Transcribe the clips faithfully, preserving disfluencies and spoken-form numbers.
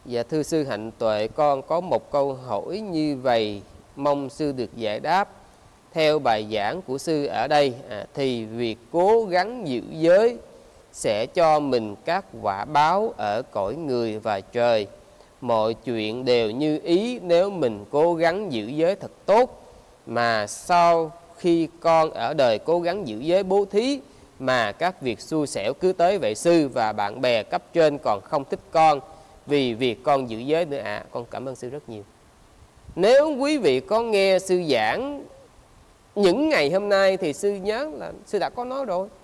Dạ thưa sư Hạnh Tuệ, con có một câu hỏi như vậy, mong sư được giải đáp. Theo bài giảng của sư ở đây à, thì việc cố gắng giữ giới sẽ cho mình các quả báo ở cõi người và trời. Mọi chuyện đều như ý nếu mình cố gắng giữ giới thật tốt. Mà sau khi con ở đời cố gắng giữ giới bố thí mà các việc xui xẻo cứ tới vậy sư, và bạn bè cấp trên còn không thích con vì việc con giữ giới nữa ạ. À, con cảm ơn sư rất nhiều. Nếu quý vị có nghe sư giảng những ngày hôm nay thì sư nhớ là sư đã có nói rồi.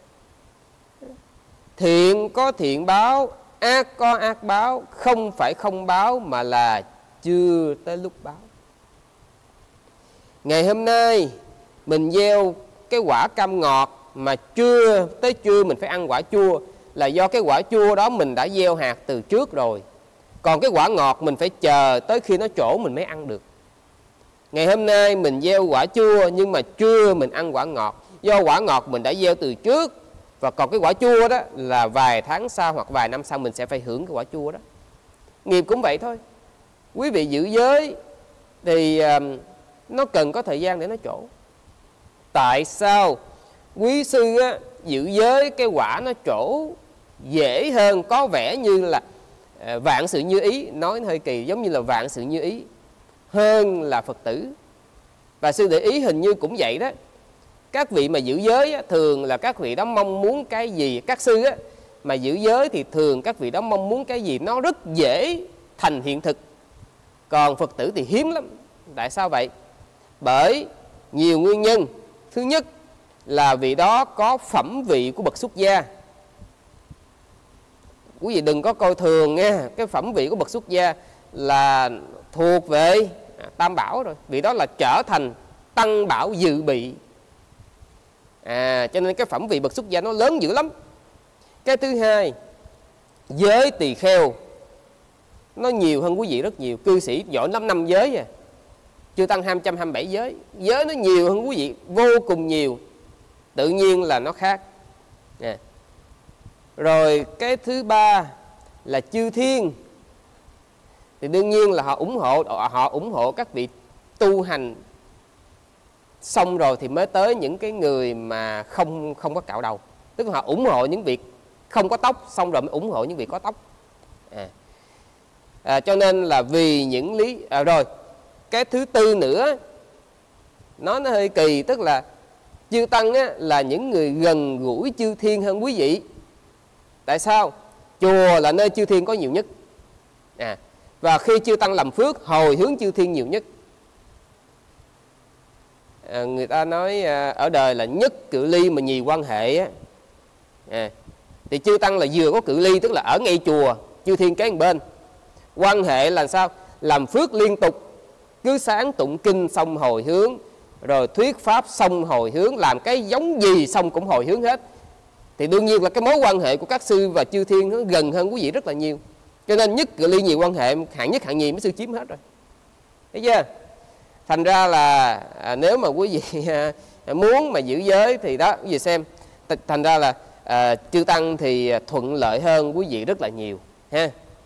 Thiện có thiện báo, ác có ác báo, không phải không báo mà là chưa tới lúc báo. Ngày hôm nay mình gieo cái quả cam ngọt mà chưa tới trưa mình phải ăn quả chua, là do cái quả chua đó mình đã gieo hạt từ trước rồi. Còn cái quả ngọt mình phải chờ tới khi nó trổ mình mới ăn được. Ngày hôm nay mình gieo quả chua nhưng mà trưa mình ăn quả ngọt, do quả ngọt mình đã gieo từ trước. Và còn cái quả chua đó là vài tháng sau hoặc vài năm sau mình sẽ phải hưởng cái quả chua đó. Nghiệp cũng vậy thôi. Quý vị giữ giới thì uh, nó cần có thời gian để nó trổ. Tại sao quý sư á, giữ giới cái quả nó trổ dễ hơn, có vẻ như là uh, vạn sự như ý, nói hơi kỳ, giống như là vạn sự như ý hơn là Phật tử. Và sư để ý hình như cũng vậy đó. Các vị mà giữ giới á, thường là các vị đó mong muốn cái gì. Các sư á, mà giữ giới thì thường các vị đó mong muốn cái gì nó rất dễ thành hiện thực. Còn Phật tử thì hiếm lắm. Tại sao vậy? Bởi nhiều nguyên nhân. Thứ nhất là vị đó có phẩm vị của bậc xuất gia. Quý vị đừng có coi thường nha. Cái phẩm vị của bậc xuất gia là thuộc về Tam Bảo rồi. Vị đó là trở thành Tăng Bảo dự bị. À, cho nên cái phẩm vị bậc xuất gia nó lớn dữ lắm. Cái thứ hai, giới tỳ kheo nó nhiều hơn quý vị rất nhiều. Cư sĩ giỏi lắm, năm giới à, chưa tăng hai trăm hai mươi bảy giới. Giới nó nhiều hơn quý vị, vô cùng nhiều. Tự nhiên là nó khác à. Rồi cái thứ ba là chư thiên. Thì đương nhiên là họ ủng hộ Họ ủng hộ các vị tu hành xong rồi thì mới tới những cái người mà không không có cạo đầu. Tức là họ ủng hộ những việc không có tóc, xong rồi mới ủng hộ những việc có tóc à. À, cho nên là vì những lý à, rồi cái thứ tư nữa nó nó hơi kỳ. Tức là chư tăng á, là những người gần gũi chư thiên hơn quý vị. Tại sao? Chùa là nơi chư thiên có nhiều nhất à. Và khi chư tăng làm phước hồi hướng chư thiên nhiều nhất. À, người ta nói à, ở đời là nhất cự ly mà nhiều quan hệ á. À, thì chư tăng là vừa có cự ly, tức là ở ngay chùa, chư thiên kế bên. Quan hệ là sao? Làm phước liên tục, cứ sáng tụng kinh xong hồi hướng, rồi thuyết pháp xong hồi hướng, làm cái giống gì xong cũng hồi hướng hết. Thì đương nhiên là cái mối quan hệ của các sư và chư thiên nó gần hơn quý vị rất là nhiều. Cho nên nhất cự ly nhiều quan hệ, hạng nhất hạng nhì mấy sư chiếm hết rồi. Thấy chưa? Thành ra là à, nếu mà quý vị à, muốn mà giữ giới thì đó, quý vị xem. Thành ra là à, chư tăng thì thuận lợi hơn quý vị rất là nhiều ha.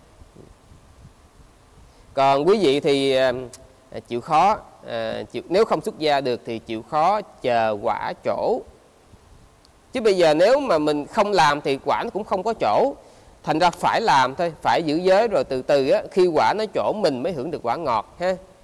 Còn quý vị thì à, chịu khó à, chịu, nếu không xuất gia được thì chịu khó chờ quả trổ. Chứ bây giờ nếu mà mình không làm thì quả nó cũng không có trổ. Thành ra phải làm thôi, phải giữ giới rồi từ từ á, khi quả nó trổ mình mới hưởng được quả ngọt ha.